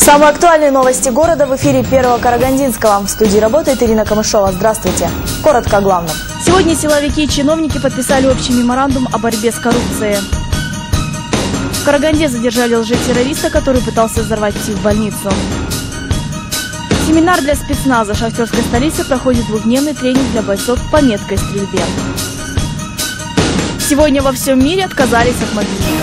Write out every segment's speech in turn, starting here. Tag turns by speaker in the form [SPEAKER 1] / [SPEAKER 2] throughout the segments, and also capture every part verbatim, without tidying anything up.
[SPEAKER 1] Самые актуальные новости города в эфире Первого Карагандинского. В студии работает Ирина Камышова. Здравствуйте. Коротко о главном.
[SPEAKER 2] Сегодня силовики и чиновники подписали общий меморандум о борьбе с коррупцией. В Караганде задержали лжетеррориста, который пытался взорвать психбольницу. Семинар для спецназа шахтерской столицы проходит двухдневный тренинг для бойцов по меткой стрельбе. Сегодня во всем мире отказались от мобильников.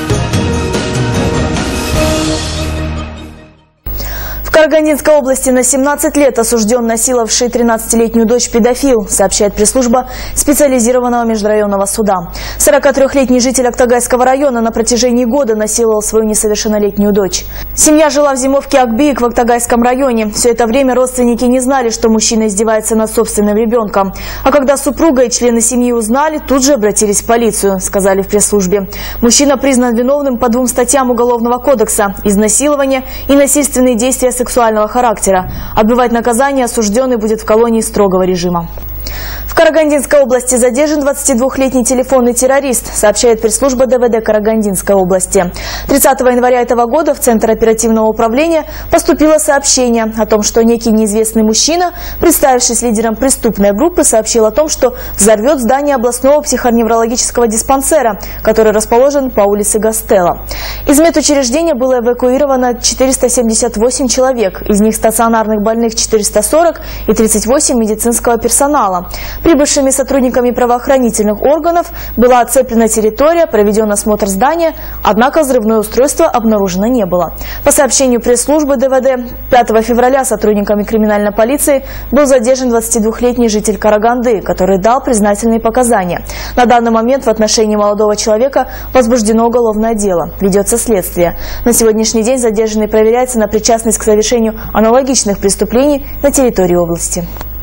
[SPEAKER 1] В Карагандинской области на семнадцать лет осужден насиловавший тринадцатилетнюю дочь педофил, сообщает пресс-служба специализированного межрайонного суда. сорокатрёхлетний житель Актагайского района на протяжении года насиловал свою несовершеннолетнюю дочь. Семья жила в зимовке Акбиик в Актагайском районе. Все это время родственники не знали, что мужчина издевается над собственным ребенком. А когда супруга и члены семьи узнали, тут же обратились в полицию, сказали в пресс-службе. Мужчина признан виновным по двум статьям Уголовного кодекса – изнасилование и насильственные действия сексуального характера. Отбывать наказание осужденный будет в колонии строгого режима. В Карагандинской области задержан двадцатидвухлетний телефонный террорист, сообщает пресс-служба ДВД Карагандинской области. тридцатого января этого года в Центр оперативного управления поступило сообщение о том, что некий неизвестный мужчина, представившись лидером преступной группы, сообщил о том, что взорвет здание областного психоневрологического диспансера, который расположен по улице Гастелло. Из медучреждения было эвакуировано четыреста семьдесят восемь человек, из них стационарных больных четыреста сорок и тридцать восемь медицинского персонала. Прибывшими сотрудниками правоохранительных органов была оцеплена территория, проведен осмотр здания, однако взрывное устройство обнаружено не было. По сообщению пресс-службы ДВД, пятого февраля сотрудниками криминальной полиции был задержан двадцатидвухлетний житель Караганды, который дал признательные показания. На данный момент в отношении молодого человека возбуждено уголовное дело, ведется следствие. На сегодняшний день задержанный проверяется на причастность к совершению аналогичных преступлений на территории области.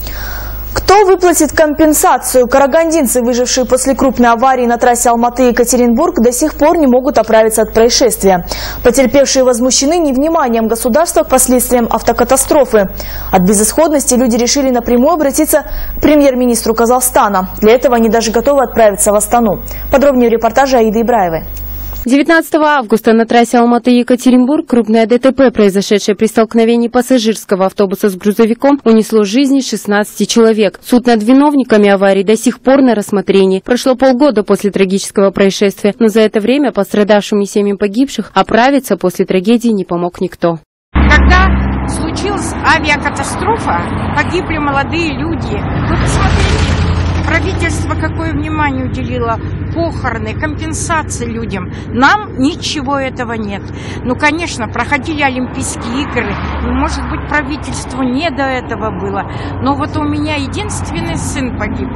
[SPEAKER 1] Кто выплатит компенсацию? Карагандинцы, выжившие после крупной аварии на трассе Алматы-Екатеринбург, до сих пор не могут оправиться от происшествия. Потерпевшие возмущены невниманием государства к последствиям автокатастрофы. От безысходности люди решили напрямую обратиться к премьер-министру Казахстана. Для этого они даже готовы отправиться в Астану. Подробнее в репортаже Аиды Ибраевой.
[SPEAKER 3] девятнадцатого августа на трассе Алматы-Екатеринбург крупное ДТП, произошедшее при столкновении пассажирского автобуса с грузовиком, унесло жизни шестнадцати человек. Суд над виновниками аварии до сих пор на рассмотрении. Прошло полгода после трагического происшествия, но за это время пострадавшим и семьям погибших оправиться после трагедии не помог никто.
[SPEAKER 4] Когда случилась авиакатастрофа, погибли молодые люди. Вы посмотрите, правительство какое внимание уделило похороны, компенсации людям. Нам ничего этого нет. Ну, конечно, проходили Олимпийские игры. Может быть, правительству не до этого было. Но вот у меня единственный сын погиб.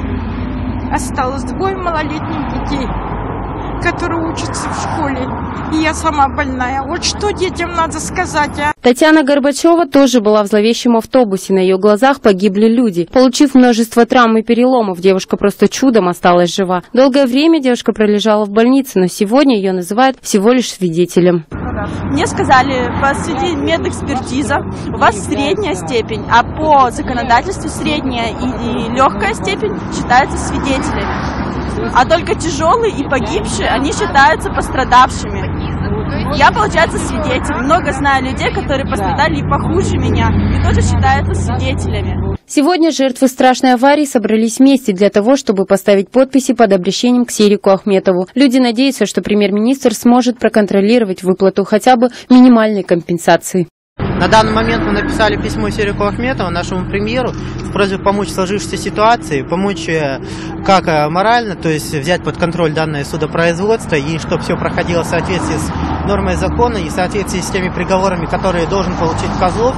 [SPEAKER 4] Осталось двое малолетних детей, которые учатся в школе. И я сама больная. Вот что детям надо сказать, а?
[SPEAKER 3] Татьяна Горбачева тоже была в зловещем автобусе. На ее глазах погибли люди. Получив множество травм и переломов, девушка просто чудом осталась жива. Долгое время девушка пролежала в больнице, но сегодня ее называют всего лишь свидетелем.
[SPEAKER 5] Мне сказали, посвятить медэкспертиза, у вас средняя степень, а по законодательству средняя и, и легкая степень считаются свидетелями. А только тяжелые и погибшие, они считаются пострадавшими. Я, получается, свидетель. Много знаю людей, которые пострадали и похуже меня, и тоже считаются свидетелями.
[SPEAKER 3] Сегодня жертвы страшной аварии собрались вместе для того, чтобы поставить подписи под обращением к Серику Ахметову. Люди надеются, что премьер-министр сможет проконтролировать выплату хотя бы минимальной компенсации.
[SPEAKER 6] На данный момент мы написали письмо Серику Ахметову, нашему премьеру, с просьбой помочь в сложившейся ситуации, помочь как морально, то есть взять под контроль данное судопроизводство, и чтобы все проходило в соответствии с нормой закона и в соответствии с теми приговорами, которые должен получить Козлов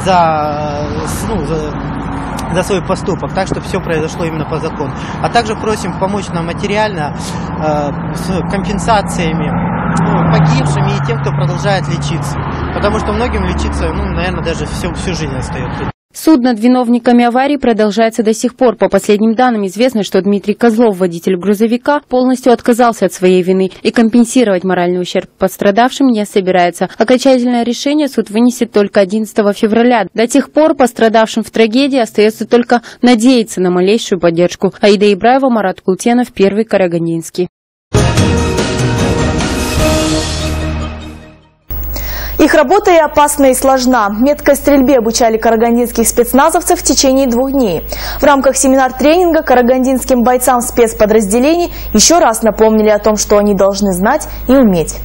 [SPEAKER 6] за, ну, за, за свой поступок, так, чтобы все произошло именно по закону. А также просим помочь нам материально э, с компенсациями ну, погибшим и тем, кто продолжает лечиться. Потому что многим лечиться, ну, наверное, даже всю, всю жизнь остается.
[SPEAKER 3] Суд над виновниками аварии продолжается до сих пор. По последним данным известно, что Дмитрий Козлов, водитель грузовика, полностью отказался от своей вины и компенсировать моральный ущерб пострадавшим не собирается. Окончательное решение суд вынесет только одиннадцатого февраля. До тех пор пострадавшим в трагедии остается только надеяться на малейшую поддержку. Аида Ибраева, Марат Култенов, Первый Карагандинский.
[SPEAKER 1] Их работа и опасна, и сложна. Меткой стрельбе обучали карагандинских спецназовцев в течение двух дней. В рамках семинар-тренинга карагандинским бойцам спецподразделений еще раз напомнили о том, что они должны знать и уметь.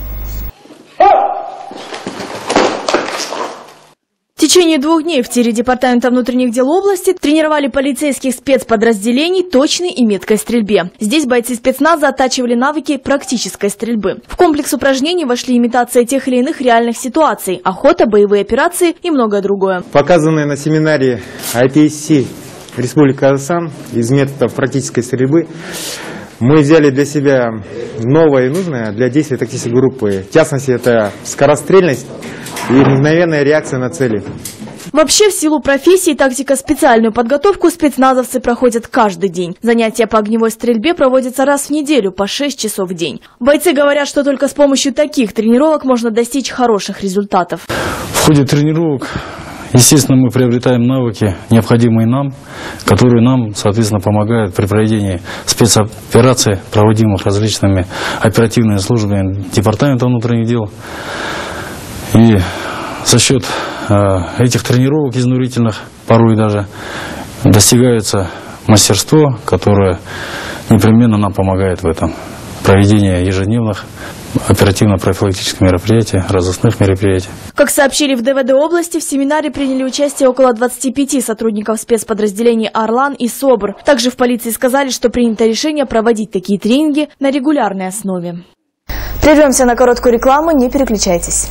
[SPEAKER 1] В течение двух дней в тире Департамента внутренних дел области тренировали полицейских спецподразделений точной и меткой стрельбе. Здесь бойцы спецназа оттачивали навыки практической стрельбы. В комплекс упражнений вошли имитация тех или иных реальных ситуаций, охота, боевые операции и многое другое.
[SPEAKER 7] Показанные на семинаре ай пи эс си Республики Казахстан из методов практической стрельбы мы взяли для себя новое и нужное для действия тактической группы. В частности, это скорострельность и мгновенная реакция на цели.
[SPEAKER 1] Вообще, в силу профессии, тактико-специальную подготовку спецназовцы проходят каждый день. Занятия по огневой стрельбе проводятся раз в неделю, по шесть часов в день. Бойцы говорят, что только с помощью таких тренировок можно достичь хороших результатов.
[SPEAKER 8] В ходе тренировок, естественно, мы приобретаем навыки, необходимые нам, которые нам, соответственно, помогают при проведении спецопераций, проводимых различными оперативными службами Департамента внутренних дел. И за счет э, этих тренировок изнурительных порой даже достигается мастерство, которое непременно нам помогает в этом. Проведение ежедневных оперативно-профилактических мероприятий, разыскных мероприятий.
[SPEAKER 1] Как сообщили в дэ вэ дэ области, в семинаре приняли участие около двадцати пяти сотрудников спецподразделений «Орлан» и «СОБР». Также в полиции сказали, что принято решение проводить такие тренинги на регулярной основе. Прервемся на короткую рекламу, не переключайтесь.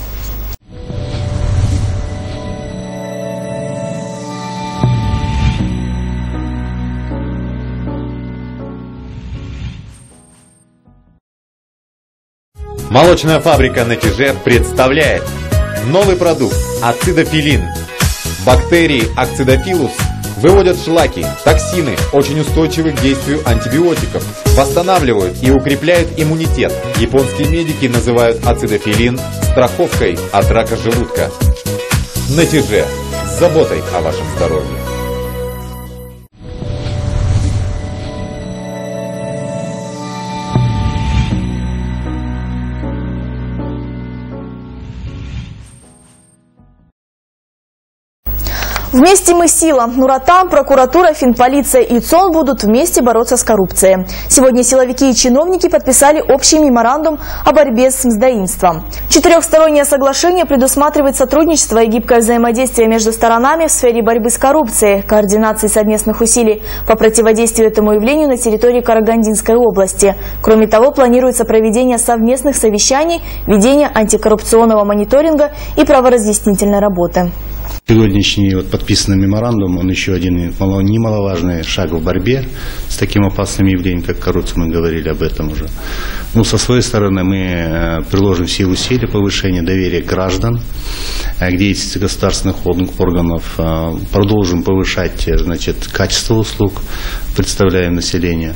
[SPEAKER 9] Молочная фабрика «Натиже» представляет новый продукт ацидофилин. Бактерии акцидофилус выводят шлаки, токсины, очень устойчивы к действию антибиотиков, восстанавливают и укрепляют иммунитет. Японские медики называют ацидофилин страховкой от рака желудка. «Натиже» с заботой о вашем здоровье.
[SPEAKER 1] Вместе мы сила. Нуротам, прокуратура, финполиция и ЦОН будут вместе бороться с коррупцией. Сегодня силовики и чиновники подписали общий меморандум о борьбе с мздоимством. Четырехстороннее соглашение предусматривает сотрудничество и гибкое взаимодействие между сторонами в сфере борьбы с коррупцией, координации совместных усилий по противодействию этому явлению на территории Карагандинской области. Кроме того, планируется проведение совместных совещаний, ведение антикоррупционного мониторинга и праворазъяснительной работы.
[SPEAKER 10] Сегодняшний вот подписанный меморандум, он еще один немаловажный шаг в борьбе с таким опасным явлением, как коррупция, мы говорили об этом уже. Ну, со своей стороны мы приложим все усилия повышения доверия граждан к деятельности государственных органов, продолжим повышать, значит, качество услуг, представляем населению.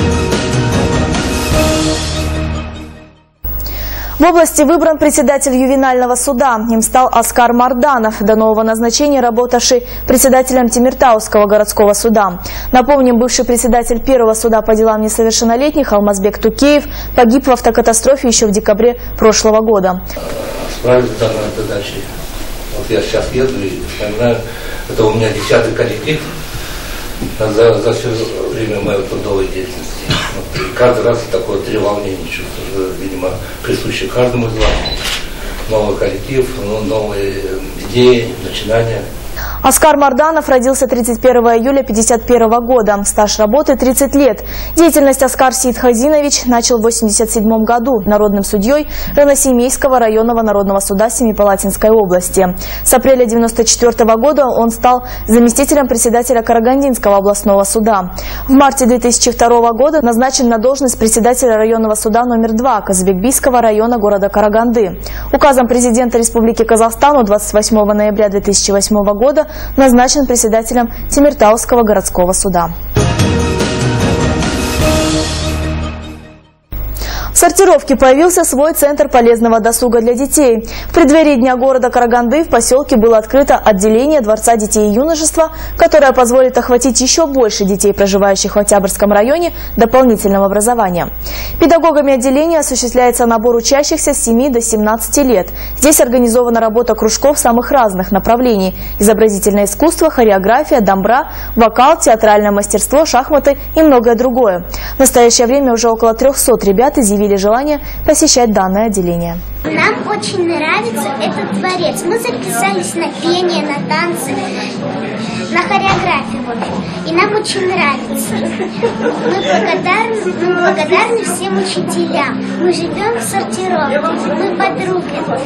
[SPEAKER 1] В области выбран председатель ювенального суда. Им стал Оскар Марданов, до нового назначения работавший председателем Темиртауского городского суда. Напомним, бывший председатель первого суда по делам несовершеннолетних Алмазбек Тукеев погиб в автокатастрофе еще в декабре прошлого года.
[SPEAKER 11] Справиться с данной задачей. Вот я сейчас еду и вспоминаю, это у меня десятый коллектив за, за все время моей трудовой деятельности. Вот, и каждый раз такое треволнение чувствую, видимо, присуще каждому из вас. Новый коллектив, новые идеи, начинания.
[SPEAKER 1] Оскар Марданов родился тридцать первого июля пятьдесят первого года. Стаж работы тридцать лет. Деятельность Оскар Сидхазинович начал в восемьдесят седьмом году народным судьей Раносемейского районного народного суда Семипалатинской области. С апреля девяносто четвёртого года он стал заместителем председателя Карагандинского областного суда. В марте две тысячи второго года назначен на должность председателя районного суда номер два Казбекбийского района города Караганды. Указом президента Республики Казахстан двадцать восьмого ноября две тысячи восьмого года назначен председателем Темиртауского городского суда. В В Сортировке появился свой центр полезного досуга для детей. В преддверии Дня города Караганды в поселке было открыто отделение Дворца детей и юношества, которое позволит охватить еще больше детей, проживающих в Октябрьском районе, дополнительным образованием. Педагогами отделения осуществляется набор учащихся с семи до семнадцати лет. Здесь организована работа кружков самых разных направлений – изобразительное искусство, хореография, домбра, вокал, театральное мастерство, шахматы и многое другое. В настоящее время уже около трёхсот ребят изъявили желание посещать данное отделение.
[SPEAKER 12] Нам очень нравится этот дворец. Мы записались на пение, на танцы, на хореографию, в общем. И нам очень нравится. Мы благодарны, мы благодарны всем учителям. Мы живем в Сортировке. Мы подруги.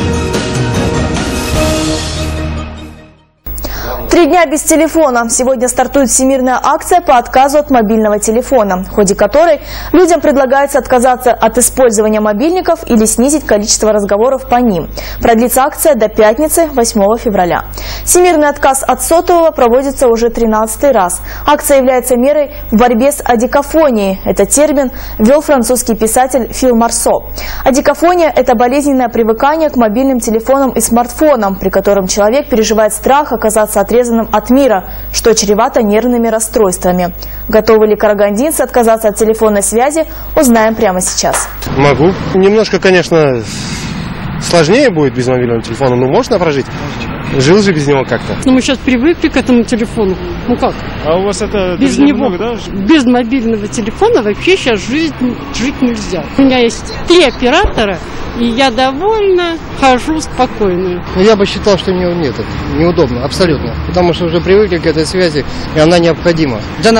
[SPEAKER 1] Три дня без телефона. Сегодня стартует всемирная акция по отказу от мобильного телефона, в ходе которой людям предлагается отказаться от использования мобильников или снизить количество разговоров по ним. Продлится акция до пятницы, восьмого февраля. Всемирный отказ от сотового проводится уже тринадцатый раз. Акция является мерой в борьбе с адикофонией. Этот термин ввел французский писатель Фил Марсо. Адикофония – это болезненное привыкание к мобильным телефонам и смартфонам, при котором человек переживает страх оказаться отрезанным от мира, что чревато нервными расстройствами. Готовы ли карагандинцы отказаться от телефонной связи, узнаем прямо сейчас.
[SPEAKER 13] Могу. Немножко, конечно, сложнее будет без мобильного телефона, но можно прожить. Жил же без него как-то.
[SPEAKER 14] Ну, мы сейчас привыкли к этому телефону. Ну как?
[SPEAKER 13] А у вас это
[SPEAKER 14] без него, много, да? Без мобильного телефона вообще сейчас жить, жить нельзя. У меня есть три оператора, и я довольна, хожу спокойно.
[SPEAKER 15] Я бы считал, что мне нет, неудобно, абсолютно. Потому что уже привыкли к этой связи, и она необходима.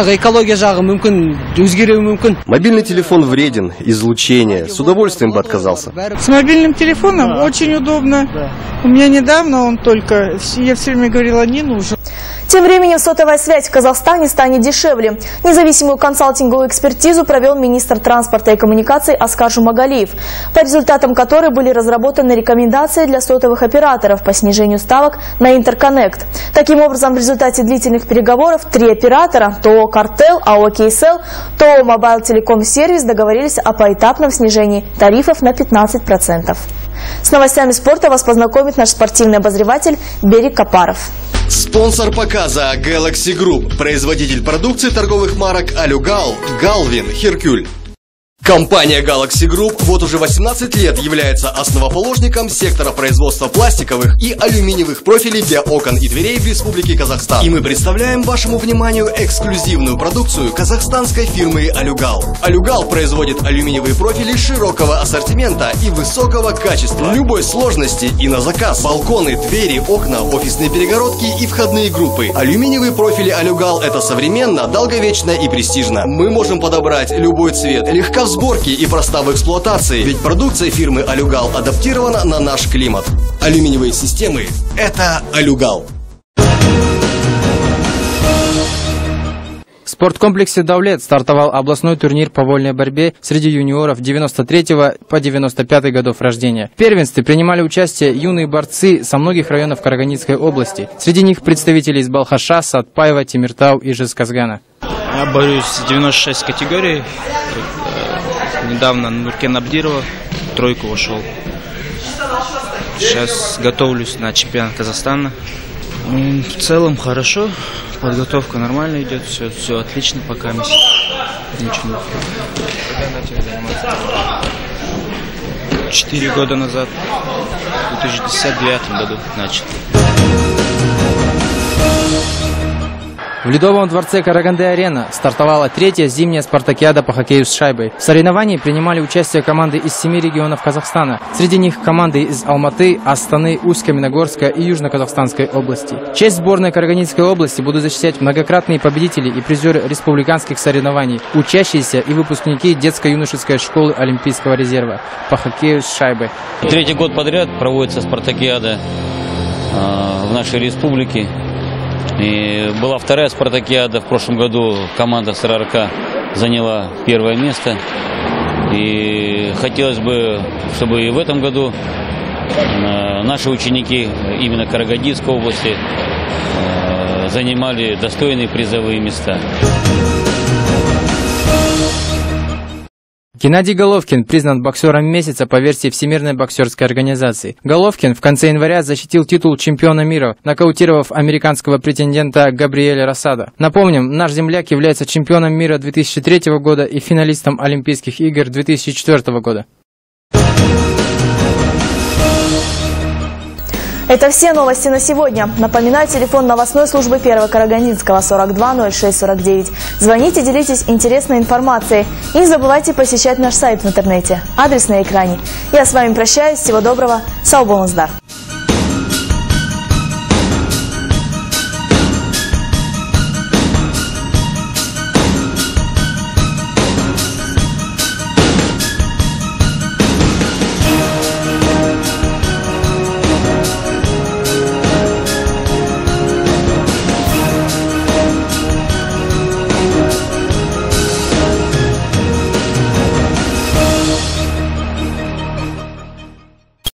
[SPEAKER 16] Мобильный телефон вреден, излучение. С удовольствием бы отказался.
[SPEAKER 17] С мобильным телефоном да. Очень удобно. Да. У меня недавно он только, я все время говорила, не нужен.
[SPEAKER 1] Тем временем сотовая связь в Казахстане станет дешевле. Независимую консалтинговую экспертизу провел министр транспорта и коммуникаций Аскар Жумагалиев, по результатам которой были разработаны рекомендации для сотовых операторов по снижению ставок на интерконнект. Таким образом, в результате длительных переговоров три оператора – ТО «Картел», АО «Кейсел», ТО «Мобайл Телеком Сервис» договорились о поэтапном снижении тарифов на пятнадцать процентов. С новостями спорта вас познакомит наш спортивный обозреватель Берик Капаров.
[SPEAKER 18] Спонсор показа Galaxy Group, производитель продукции торговых марок Алюгал, Галвин, Херкюль. Компания Galaxy Group вот уже восемнадцать лет является основоположником сектора производства пластиковых и алюминиевых профилей для окон и дверей в Республике Казахстан. И мы представляем вашему вниманию эксклюзивную продукцию казахстанской фирмы Алюгал. Алюгал производит алюминиевые профили широкого ассортимента и высокого качества, любой сложности и на заказ. Балконы, двери, окна, офисные перегородки и входные группы. Алюминиевые профили Алюгал — это современно, долговечно и престижно. Мы можем подобрать любой цвет, легко в сборке и проста в эксплуатации, ведь продукция фирмы Алюгал адаптирована на наш климат. Алюминиевые системы – это Алюгал.
[SPEAKER 19] В спорткомплексе «Давлет» стартовал областной турнир по вольной борьбе среди юниоров девяносто третьего по девяносто пятый годов рождения. В первенстве принимали участие юные борцы со многих районов Карагандинской области. Среди них представители из Балхаша, Сатпаева, Темиртау и Жезказгана.
[SPEAKER 20] Я борюсь в девяносто шесть категории. Недавно Нуркен Абдирова в тройку вошел. Сейчас готовлюсь на чемпионат Казахстана. В целом хорошо. Подготовка нормально идет. Все, все отлично пока. Ничего. Когда начали заниматься? Четыре года назад. В две тысячи девятом году начал.
[SPEAKER 19] В Ледовом дворце Караганды-Арена стартовала третья зимняя спартакиада по хоккею с шайбой. В соревновании принимали участие команды из семи регионов Казахстана. Среди них команды из Алматы, Астаны, Усть-Каменогорска и Южно-Казахстанской области. Честь сборной Карагандинской области будут защищать многократные победители и призеры республиканских соревнований, учащиеся и выпускники детско-юношеской школы Олимпийского резерва по хоккею с шайбой.
[SPEAKER 21] Третий год подряд проводится спартакиада э, в нашей республике. И была вторая спартакиада. В прошлом году команда СРРК заняла первое место. И хотелось бы, чтобы и в этом году наши ученики именно Карагандинской области занимали достойные призовые места.
[SPEAKER 19] Геннадий Головкин признан боксером месяца по версии Всемирной боксерской организации. Головкин в конце января защитил титул чемпиона мира, нокаутировав американского претендента Габриэля Росадо. Напомним, наш земляк является чемпионом мира две тысячи третьего года и финалистом Олимпийских игр две тысячи четвёртого года.
[SPEAKER 1] Это все новости на сегодня. Напоминаю, телефон новостной службы первого Карагандинского сорок два ноль шесть сорок девять. Звоните, делитесь интересной информацией. И не забывайте посещать наш сайт в интернете. Адрес на экране. Я с вами прощаюсь. Всего доброго. Сау болыңыздар.